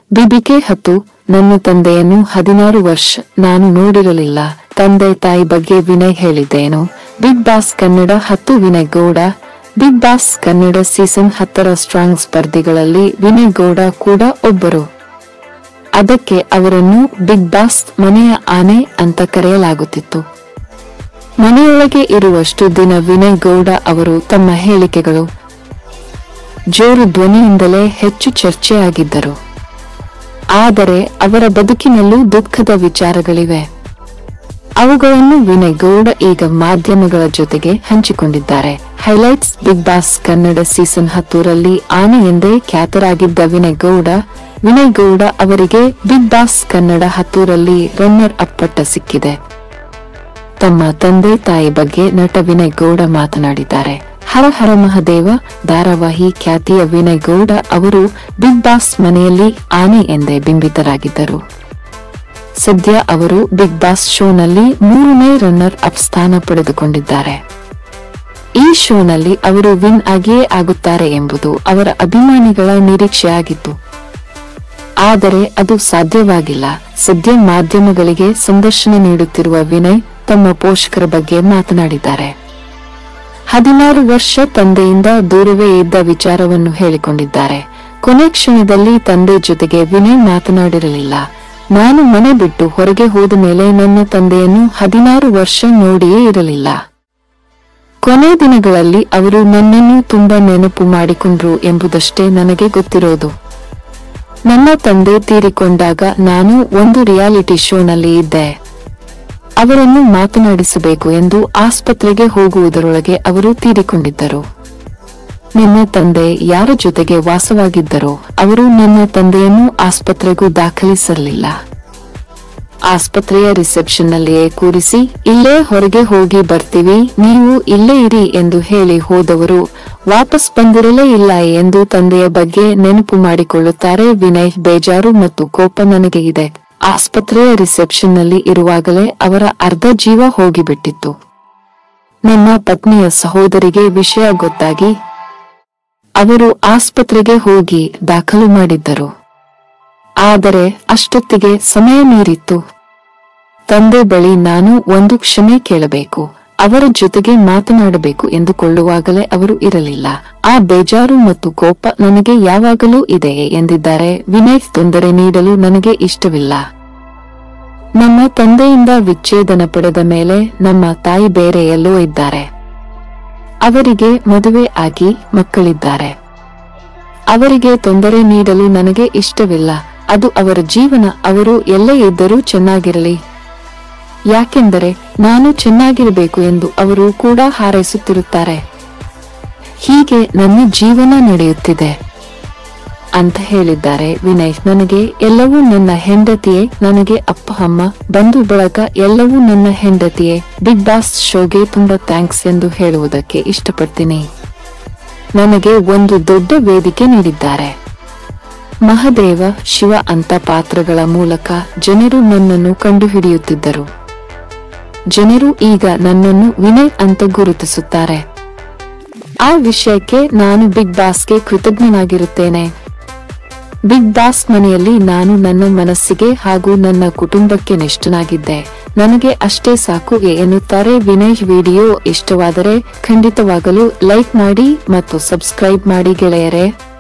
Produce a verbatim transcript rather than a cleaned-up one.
BBK ಹತ್ತು. ನನ್ನ ತಂದೆಯನ್ನು ಹದಿನಾರು ವರ್ಷ ನಾನು ನೋಡಿರಲಿಲ್ಲ. ತಂದೆ ತಾಯಿ ಬಗ್ಗೆ ವಿನಯ್ ಹೇಳಿದ್ದೇನು? ಬಿಗ್ ಬಾಸ್ ಕನ್ನಡ ಹತ್ತು. Vinay Gowda. Bigg Boss Kannada season ಹತ್ತರ ಸ್ಟ್ರಾಂಗ್ ಸ್ಪರ್ಧಿಗಳಲ್ಲಿ ವಿನಯ್ ಗೌಡ ಕೂಡ ಒಬ್ಬರು. ಅದಕ್ಕೆ ಅವರನ್ನು ಬಿಗ್ ಬಾಸ್ ಮನೆಯ ಆನೆ ಅಂತ ಕರೆಯಲಾಗುತ್ತಿತ್ತು. ಮನೆಯೊಳಗೆ ಇರುವಷ್ಟು ದಿನ ವಿನಯ್ ಗೌಡ ಅವರು ತಮ್ಮ ಹೇಳಿಕೆಗಳು ಜೋರು ಧ್ವನಿಯಿಂದಲೇ ಹೆಚ್ಚು ಚರ್ಚೆಯಾಗಿದ್ದರು. ಆದರೆ ಅವರ ಬದುಕಿನಲ್ಲೂ ದುಃಖದ ವಿಚಾರಗಳಿವೆ. ಅವುಗಳನ್ನು ವಿನಯ್ ಗೌಡ ಈಗ ಮಾಧ್ಯಮಗಳ ಜೊತೆಗೆ ಹಂಚಿಕೊಂಡಿದ್ದಾರೆ. Highlights. Bigg Boss Kannada season ಹತ್ತರಲ್ಲಿ ಆನೆ ಎಂದೇ ಖ್ಯಾತರಾಗಿದ್ದ ವಿನಯ್ ಗೌಡ. ವಿನಯ್ ಗೌಡ ಅವರಿಗೆ ಬಿಗ್ ಬಾಸ್ ಕನ್ನಡ ಹತ್ತರಲ್ಲಿ ರನ್ನರ್ ಅಪ್ ಪಟ್ಟ ಸಿಕ್ಕಿದೆ. ತಮ್ಮ ತಂದೆ ತಾಯಿ ಬಗ್ಗೆ ನಟ ವಿನಯ್ ಗೌಡ ಮಾತನಾಡಿದ್ದಾರೆ. ಹರ ಹರ ಮಹದೇವ ಧಾರಾವಾಹಿ ಖ್ಯಾತಿಯ ವಿನಯ್ ಗೌಡ ಅವರು ಬಿಗ್ ಬಾಸ್ ಮನೆಯಲ್ಲಿ ಆನೆ ಎಂದೇ ಬಿಂಬಿತರಾಗಿದ್ದರು. ಸದ್ಯ ಅವರು ಬಿಗ್ ಬಾಸ್ ಶೋನಲ್ಲಿ ಮೂರನೇ ರನ್ನರ್ ಅಪ್ ಸ್ಥಾನ ಪಡೆದುಕೊಂಡಿದ್ದಾರೆ. ಈ ಶೋನಲ್ಲಿ ಅವರು ವಿನ್ ಆಗಿಯೇ ಆಗುತ್ತಾರೆ ಎಂಬುದು ಅವರ ಅಭಿಮಾನಿಗಳ ನಿರೀಕ್ಷೆಯಾಗಿತ್ತು. ಆದರೆ ಅದು ಸಾಧ್ಯವಾಗಿಲ್ಲ. ಸದ್ಯ ಮಾಧ್ಯಮಗಳಿಗೆ ಸಂದರ್ಶನ ನೀಡುತ್ತಿರುವ ವಿನಯ್ ತಮ್ಮ ಪೋಷಕರ ಬಗ್ಗೆ ಮಾತನಾಡಿದ್ದಾರೆ. ಹದಿನಾರು ವರ್ಷ ತಂದೆಯಿಂದ ದೂರವೇ ಇದ್ದ ವಿಚಾರವನ್ನು ಹೇಳಿಕೊಂಡಿದ್ದಾರೆ. ಕೊನೆ ಕ್ಷಣದಲ್ಲಿ ತಂದೆ ಜೊತೆಗೆ ವಿನಯ್ ಮಾತನಾಡಿರಲಿಲ್ಲ. ನಾನು ಮನೆ ಬಿಟ್ಟು ಹೊರಗೆ ಹೋದ ಮೇಲೆ ನನ್ನ ತಂದೆಯನ್ನು ಹದಿನಾರು ವರ್ಷ ನೋಡಿಯೇ ಇರಲಿಲ್ಲ. ಕೊನೆ ದಿನಗಳಲ್ಲಿ ಅವರು ನನ್ನನ್ನು ತುಂಬಾ ನೆನಪು ಮಾಡಿಕೊಂಡ್ರು ಎಂಬುದಷ್ಟೇ ನನಗೆ ಗೊತ್ತಿರೋದು. ನನ್ನ ತಂದೆ ತೀರಿಕೊಂಡಾಗ ನಾನು ಒಂದು ರಿಯಾಲಿಟಿ ಶೋನಲ್ಲಿ ಇದ್ದೆ. ಅವರನ್ನು ಮಾತನಾಡಿಸಬೇಕು ಎಂದು ಆಸ್ಪತ್ರೆಗೆ ಹೋಗುವುದರೊಳಗೆ ಅವರು ತೀರಿಕೊಂಡಿದ್ದರು. ನನ್ನ ತಂದೆ ಯಾರ ಜೊತೆಗೆ ವಾಸವಾಗಿದ್ದರೋ ಅವರು ನನ್ನ ತಂದೆಯನ್ನು ಆಸ್ಪತ್ರೆಗೂ ದಾಖಲಿಸಿರಲಿಲ್ಲ. ಆಸ್ಪತ್ರೆಯ ರಿಸೆಪ್ಷನ್ನಲ್ಲಿಯೇ ಕೂರಿಸಿ ಇಲ್ಲೇ ಹೊರಗೆ ಹೋಗಿ ಬರ್ತೀವಿ, ನೀವು ಇಲ್ಲೇ ಇರಿ ಎಂದು ಹೇಳಿ ಹೋದವರು ವಾಪಸ್ ಬಂದಿರಲೇ ಇಲ್ಲ ಎಂದು ತಂದೆಯ ಬಗ್ಗೆ ನೆನಪು ಮಾಡಿಕೊಳ್ಳುತ್ತಾರೆ ವಿನಯ್. ಬೇಜಾರು ಮತ್ತು ಕೋಪ ನನಗೆ ಇದೆ. ಆಸ್ಪತ್ರೆಯ ರಿಸೆಪ್ಷನ್ನಲ್ಲಿ ಇರುವಾಗಲೇ ಅವರ ಅರ್ಧ ಜೀವ ಹೋಗಿಬಿಟ್ಟಿತ್ತು. ನನ್ನ ಪತ್ನಿಯ ಸಹೋದರಿಗೆ ವಿಷಯ ಗೊತ್ತಾಗಿ ಅವರು ಆಸ್ಪತ್ರೆಗೆ ಹೋಗಿ ದಾಖಲು ಮಾಡಿದ್ದರು. ಆದರೆ ಅಷ್ಟೊತ್ತಿಗೆ ಸಮಯ ಮೀರಿತ್ತು. ತಂದೆ ಬಳಿ ನಾನು ಒಂದು ಕ್ಷಮೆ ಕೇಳಬೇಕು, ಅವರ ಜೊತೆಗೆ ಮಾತನಾಡಬೇಕು ಎಂದುಕೊಳ್ಳುವಾಗಲೇ ಅವರು ಇರಲಿಲ್ಲ. ಆ ಬೇಜಾರು ಮತ್ತು ಕೋಪ ನನಗೆ ಯಾವಾಗಲೂ ಇದೆ ಎಂದಿದ್ದಾರೆ ವಿನಯ್. ತೊಂದರೆ ನೀಡಲು ನನಗೆ ಇಷ್ಟವಿಲ್ಲ. ನಮ್ಮ ತಂದೆಯಿಂದ ವಿಚ್ಛೇದನ ಪಡೆದ ಮೇಲೆ ನಮ್ಮ ತಾಯಿ ಬೇರೆ ಎಲ್ಲೋ ಇದ್ದಾರೆ. ಅವರಿಗೆ ಮದುವೆ ಆಗಿ ಮಕ್ಕಳಿದ್ದಾರೆ. ಅವರಿಗೆ ತೊಂದರೆ ನೀಡಲು ನನಗೆ ಇಷ್ಟವಿಲ್ಲ. ಅದು ಅವರ ಜೀವನ. ಅವರು ಎಲ್ಲೇ ಇದ್ದರೂ ಚೆನ್ನಾಗಿರಲಿ. ಯಾಕೆಂದರೆ ನಾನು ಚೆನ್ನಾಗಿರಬೇಕು ಎಂದು ಅವರು ಕೂಡ ಹಾರೈಸುತ್ತಿರುತ್ತಾರೆ. ಹೀಗೆ ನನ್ನ ಜೀವನ ನಡೆಯುತ್ತಿದೆ ಅಂತ ಹೇಳಿದ್ದಾರೆ ವಿನಯ್. ನನಗೆ ಎಲ್ಲವೂ ನನ್ನ ಹೆಂಡತಿಯೇ, ನನಗೆ ಅಪ್ಪ ಅಮ್ಮ ಬಂಧು ಬಳಗ ಎಲ್ಲವೂ ನನ್ನ ಹೆಂಡತಿಯೇ. ಬಿಗ್ ಬಾಸ್ ಶೋಗೆ ತುಂಬಾ ಥ್ಯಾಂಕ್ಸ್ ಎಂದು ಹೇಳುವುದಕ್ಕೆ ಇಷ್ಟಪಡ್ತೀನಿ. ನನಗೆ ಒಂದು ದೊಡ್ಡ ವೇದಿಕೆ ನೀಡಿದ್ದಾರೆ. ಮಹದೇವ, ಶಿವ ಅಂತ ಪಾತ್ರಗಳ ಮೂಲಕ ಜನರು ನನ್ನನ್ನು ಕಂಡುಹಿಡಿಯುತ್ತಿದ್ದರು. ಜನರು ಈಗ ನನ್ನನ್ನು ವಿನಯ್ ಅಂತ ಗುರುತಿಸುತ್ತಾರೆ. ಆ ವಿಷಯಕ್ಕೆ ನಾನು ಬಿಗ್ ಬಾಸ್ಗೆ ಕೃತಜ್ಞನಾಗಿರುತ್ತೇನೆ. ಬಿಗ್ ಬಾಸ್ ಮನೆಯಲ್ಲಿ ನಾನು ನನ್ನ ಮನಸ್ಸಿಗೆ ಹಾಗೂ ನನ್ನ ಕುಟುಂಬಕ್ಕೆ ನಿಷ್ಠನಾಗಿದ್ದೆ. ನನಗೆ ಅಷ್ಟೇ ಸಾಕು ಎನ್ನುತ್ತಾರೆ ವಿನಯ್. ವಿಡಿಯೋ ಇಷ್ಟವಾದರೆ ಖಂಡಿತವಾಗಲೂ ಲೈಕ್ ಮಾಡಿ ಮತ್ತು ಸಬ್ಸ್ಕ್ರೈಬ್ ಮಾಡಿ ಗೆಳೆಯರೇ.